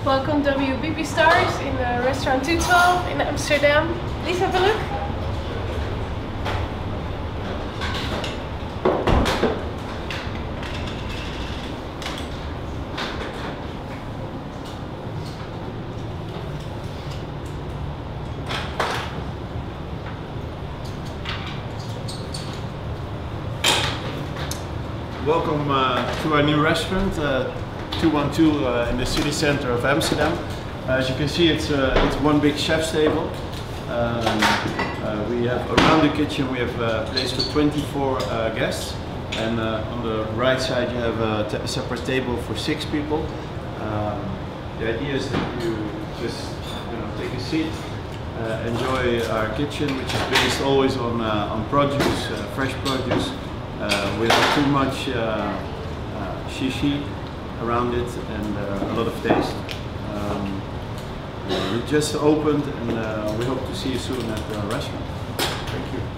Welcome WBP Stars in restaurant 212 in Amsterdam. Please have a look. Welcome to our new restaurant, 212 in the city center of Amsterdam. As you can see, it's one big chef's table. We have around the kitchen we have place for 24 guests, and on the right side you have a separate table for 6 people. The idea is that you just take a seat, enjoy our kitchen, which is based always on produce, fresh produce. Without too much shishi around it, and a lot of taste. We just opened, and we hope to see you soon at the restaurant. Thank you.